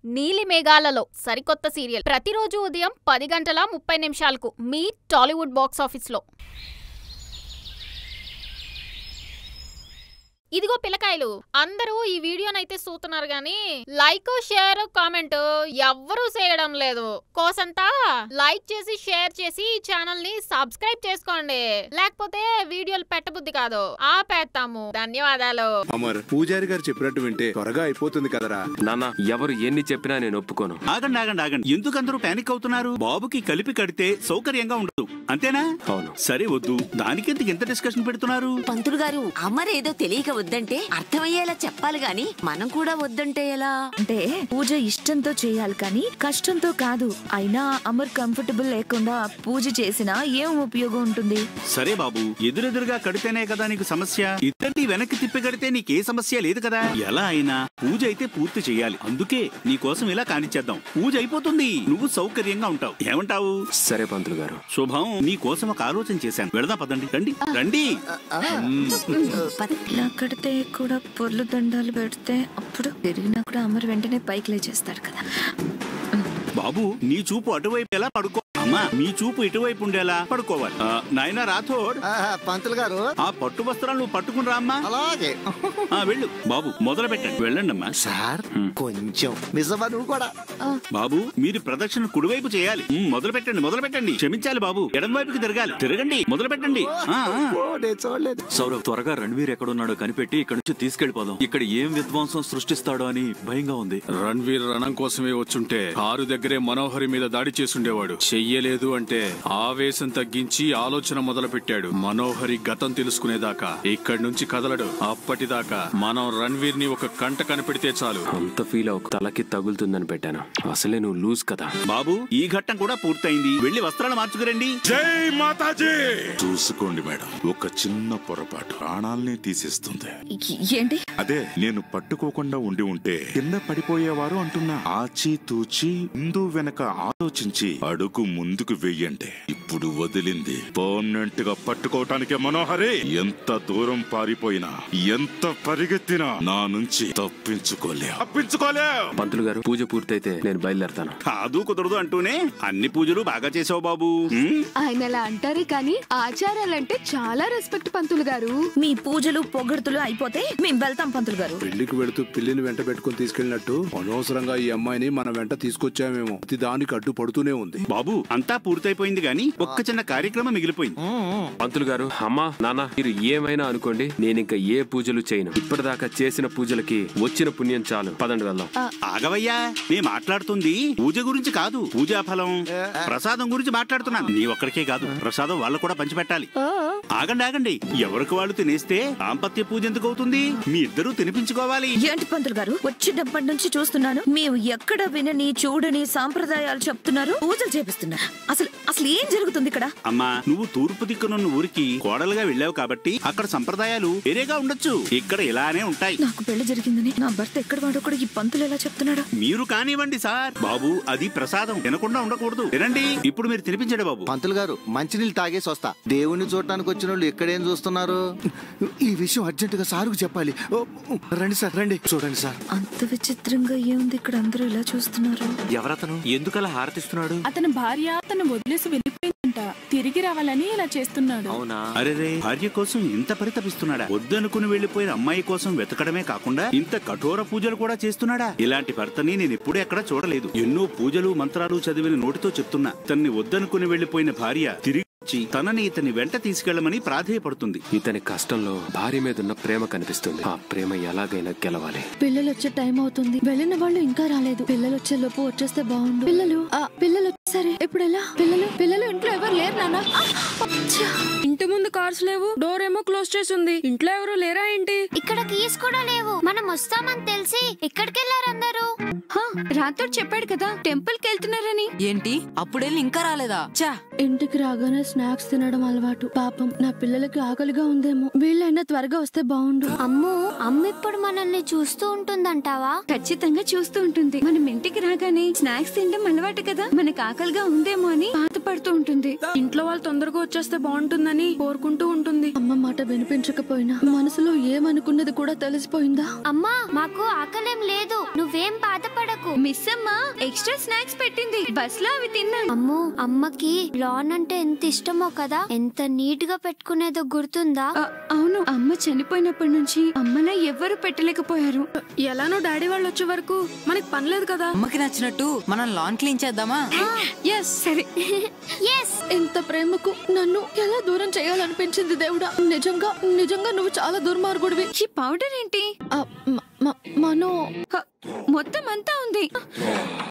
నీలి మేఘాలలో సరికొత్త సీరియల్ ప్రతిరోజు ఉదయం 10:30 మీ టాలీవుడ్ బాక్స్ ఆఫీస్లో. ఇదిగో పిల్లకాయలు, అందరూ ఈ వీడియోనైతే చూస్తున్నారు గాని లైక్ షేర్ కామెంట్ ఎవ్వరూ చేయడం లేదు. కోసంతా లైక్ చేసి షేర్ చేసి ఈ ఛానల్ ని సబ్స్క్రైబ్ చేసుకోండి, లేకపోతే వీడియోలు పెట్టబుద్ధి కాదు, ఆపేస్తాము. ధన్యవాదాలు. అమర్, పూజారి గారు చెప్పినట్టు వింటే త్వరగా అయిపోతుంది కదరా. నాన్న, ఎవరు ఎన్ని చెప్పినా నేను ఒప్పుకోను. ఆగండి ఆగండి ఆగండి, ఎందుకు అందరూ పానిక్ అవుతున్నారు? బాబుకి కలిపి కడితే సౌకర్యంగా ఉండదు, అంతేనా? అవును. సరే వద్దు, దానికెందుకు ఎంత డిస్కషన్ పెడుతున్నారు? పంతులు గారు, అమర్ ఏదో తెలియక వద్దంటే అర్థమయ్యేలా చెప్పాలి గాని మనం కూడా వద్దంటే ఎలా? అంటే పూజ ఇష్టంతో చేయాలి కానీ కష్టంతో కాదు. అయినా అమర్ కంఫర్టబుల్ లేకుండా పూజ చేసినా ఏం ఉపయోగం ఉంటుంది? సరే బాబు, ఎదురెదురుగా కడితేనే కదా నీకు సమస్య. ఇద్దరిని వెనక్కి తిప్పి కడితే నీకే సమస్య లేదు కదా. ఎలా అయినా పూజ అయితే పూర్తి చేయాలి. అందుకే నీ కోసం ఇలా కానిచ్చేద్దాం. పూజ అయిపోతుంది, నువ్వు సౌకర్యంగా ఉంటావు. ఏమంటావు? సరే పంతులు గారు. శుభం, నీ కోసం ఒక ఆలోచన చేశాను. వెళదాం పదండి. రండి రండి. ఇలా కడితే కూడా పొర్లు దండాలు పెడితే అప్పుడు పెరిగినా కూడా అమర్ వెంటనే పైకి లేచేస్తాడు కదా. బాబు, నీ చూపు అటువైపు ఎలా పడుకో. అమ్మా, మీ చూపు ఇటువైపు ఉండేలా పడుకోవాలి. నాయన రాథోడ్, పంతులు గారు, ఆ పట్టు వస్త్రాలు నువ్వు పట్టుకుని రామ్మా. అలాగే. వెళ్ళు బాబు, మొదలు పెట్టండి. వెళ్ళండి అమ్మా. సార్, కొంచెం నిజమా? నువ్వు కూడా. బాబు, మీరు ప్రదక్షిణ కుడివైపు చేయాలి. మొదలు పెట్టండి. క్షమించాలి బాబు, ఎడం వైపుకి తిరగాలి. తిరగండి, మొదలు పెట్టండి. చూడలేదు. సౌరవ్, త్వరగా రణ్వీర్ ఎక్కడున్నాడో కనిపెట్టి ఇక్కడి నుంచి తీసుకెళ్లిపోదాం. ఇక్కడ ఏం విధ్వంసం సృష్టిస్తాడో అని భయంగా ఉంది. రణ్వీర్ రణం కోసమే వచ్చుంటే కారు దగ్గరే మనోహరి మీద దాడి చేసుండేవాడు. చెయ్యలేదు అంటే ఆవేశం తగ్గించి ఆలోచన మొదలు పెట్టాడు. మనోహరి గతం తెలుసుకునేదాకా ఇక్కడి నుంచి కదలడు. అప్పటిదాకా మనం రణ్వీర్ ని ఒక కంట కనిపెడితే చాలు. అంత ఫీల్ అవ్వకు, తలకి తగులుతుందని పెట్టాను. అసలే నువ్వు లూజ్ కదా. బాబు, ఈ ఘట్టం కూడా పూర్తయింది. వెళ్లి వస్త్రాలు మార్చుకురండి. జై మాతాజీ. చూసుకోండి మేడం, ఒక చిన్న పొరపాటు ప్రాణాల్ని తీసేస్తుంది. ఏంటి? అదే, నేను పట్టుకోకుండా ఉంటే కింద పడిపోయేవారు అంటున్నా. ఆచి తూచి ముందు వెనక ఆలోచించి అడుగు ముందుకు వెయ్యండి. ఇప్పుడు వదిలింది పర్మనెంట్ గా పట్టుకోవటానికే. మనోహరి, ఎంత దూరం పారిపోయినా, ఎంత పరిగెత్తినా నా నుంచి తప్పించుకోలే. పంతులు గారు, పూజ పూర్తయితే నేను బయలుదేరతాను. కాదు కుదరదు అంటూనే అన్ని పూజలు బాగా చేసావు బాబు. ఆయన అలా అంటారే కానీ ఆచారాలంటే చాలా రెస్పెక్ట్ పంతులు గారు. మీ పూజలు పొగడుతులు అయిపోతే మేము వెళ్తాం పంతులు గారు. పెళ్లికి వెళుతూ పిల్లిని వెంట పెట్టుకుని తీసుకెళ్ళినట్టు అనవసరంగా ఈ అమ్మాయిని మనం వెంట తీసుకొచ్చామేమో. ప్రతి దానికి అడ్డు పడుతూనే ఉంది. బాబు, అంతా పూర్తయిపోయింది గాని ఒక్క చిన్న కార్యక్రమం మిగిలిపోయింది. పంతులు గారు, అమ్మా నాన్న, మీరు ఏమైనా అనుకోండి, నేనింక ఏ పూజలు చేయను. ఇప్పటిదాకా చేసిన పూజలకి వచ్చిన పుణ్యం చాలు. పదండి వెళ్దాం. ఆగవయ్యా, నే మాట్లాడుతుంది పూజ గురించి కాదు, పూజా ఫలం ప్రసాదం గురించి మాట్లాడుతున్నాను. నీ ఒక్కడికే కాదు, ప్రసాదం వాళ్ళకు కూడా పంచిపెట్టాలి. ఆగండి, ఎవరికి వాళ్ళు తినేస్తే దాంపత్య పూజ ఎందుకు అవుతుంది? మీ ఇద్దరూ తినిపించుకోవాలి. ఏంటి పంతులు గారు, వచ్చినప్పటి నుంచి చూస్తున్నాను మేము ఎక్కడ వినని చూడని సాంప్రదాయాలు చెప్తున్నారు, పూజలు చేపిస్తున్నారు. అసలు ఏం జరుగుతుంది ఇక్కడ? అమ్మా, నువ్వు తూర్పు దిక్కునున్న ఊరికి కోడలుగా వెళ్ళావు కాబట్టి అక్కడ సంప్రదాయాలు వేరేగా ఉండొచ్చు. ఇక్కడ ఇలానే ఉంటాయి. నాకు పెళ్లి జరిగిందని నా భర్త ఎక్కడ వాడో కూడా ఈ పంతులు ఎలా చెప్తున్నాడు? మీరు కానివ్వండి సార్. బాబు, అది ప్రసాదం, తినకుండా ఉండకూడదు. తినండి. ఇప్పుడు మీరు తినిపించండి బాబు. పంతులు గారు, మంచినీళ్ళు తాగేసి వస్తా. దేవుణ్ణి చూడటానికి వచ్చిన వాళ్ళు ఎక్కడేం చూస్తున్నారు? ఈ విషయం అర్జెంట్ గా సారుకు చెప్పాలి. రండి సార్, రండి. చూడండి సార్, అంత విచిత్రంగా ఏముంది ఇక్కడ, అందరూ ఇలా చూస్తున్నారు. ఎవరతను? ఎందుకలా హారతిస్తున్నాడు? అతని భార్య తను వదిలేసి వెళ్ళిపోయిందంట, తిరిగి రావాలని ఇలా చేస్తున్నాడు. అవునా? అరే, భార్య కోసం ఇంత పరితపిస్తున్నాడా? వద్దనుకుని వెళ్లిపోయిన అమ్మాయి కోసం వెతకడమే కాకుండా ఇంత కఠోర పూజలు కూడా చేస్తున్నాడా? ఇలాంటి భర్తని నేను ఎప్పుడూ ఎక్కడ చూడలేదు. ఎన్నో పూజలు మంత్రాలు చదివిన నోటితో చెప్తున్నా, తన్ని వద్దనుకుని వెళ్లిపోయిన భార్య తిరిగి తనని ఇతని వెంట తీసుకెళ్లమని ప్రాధేయపడుతుంది. ఇతని కష్టంలో భార్య మీద ఉన్న ప్రేమ కనిపిస్తుంది. ఆ ప్రేమ ఎలాగైనా గెలవాలి. పిల్లలు వచ్చే టైం అవుతుంది, వెళ్ళిన వాళ్ళు ఇంకా రాలేదు. పిల్లలు వచ్చే లోపు వచ్చేస్తే బాగుండు. పిల్లలు సరే, ఇప్పుడు ఎలా? పిల్లలు ఇంట్లో ఎవరు లేరు నాన్న. ఇంటి ముందు కార్స్ లేవు, డోర్ ఏమో క్లోజ్ చేసి ఉంది. ఇంట్లో ఎవరు లేరా ఏంటి? ఇక్కడ కీస్ కూడా లేవు. మనం వస్తామని తెలిసి ఎక్కడికెళ్లారు అందరూ? రాత్రి చెప్పాడు కదా టెంపుల్ కి వెళ్తున్నారని. ఏంటి, అప్పుడెళ్ళి ఇంకా రాలేదా? చా, ఇంటికి రాగానే స్నాక్స్ తినడం అలవాటు. పాపం నా పిల్లలకి ఆకలిగా ఉందేమో, వీళ్ళైనా త్వరగా వస్తే బాగుండు. అమ్మో, అమ్మ ఇప్పుడు మనల్ని చూస్తూ ఉంటుందంటావా? ఖచ్చితంగా చూస్తూ ఉంటుంది. మనం ఇంటికి రాగానే స్నాక్స్ తినడం అలవాటు కదా, మనకు ఆకలిగా ఉందేమో అని బాధపడుతూ ఉంటుంది. ఇంట్లో వాళ్ళు తొందరగా వచ్చేస్తే బాగుంటుందని కోరుకుంటూ ఉంటుంది. అమ్మ మాట వినిపించకపోయినా మనసులో ఏమనుకున్నది కూడా తెలిసిపోయిందా? అమ్మా, మాకు ఆకలేం లేదు, నువ్వేం బాధ భయపడకు. మిస్ అమ్మ ఎక్స్ట్రా స్నాక్స్ పెట్టింది, బస్ లో అవి తిన్నాను. అమ్మో, అమ్మకి లాన్ అంటే ఎంత ఇష్టమో కదా, ఎంత నీట్ గా పెట్టుకునేదో గుర్తుందా? అవును, అమ్మ చనిపోయినప్పటి నుంచి అమ్మలా ఎవ్వరు పెట్టలేకపోయారు. ఎలానో డాడీ వాళ్ళు వచ్చే వరకు మనకి పనిలేదు కదా. అమ్మకి నచ్చినట్టు మనం లాన్ క్లీన్ చేద్దామా? సరే. ఇంత ప్రేమకు నన్ను ఎలా దూరం చేయాలనిపించింది దేవుడా. నిజంగా నిజంగా నువ్వు చాలా దుర్మార్గుడివి. ఈ పౌడర్ ఏంటి? మనో మొత్తం అంతా ఉంది.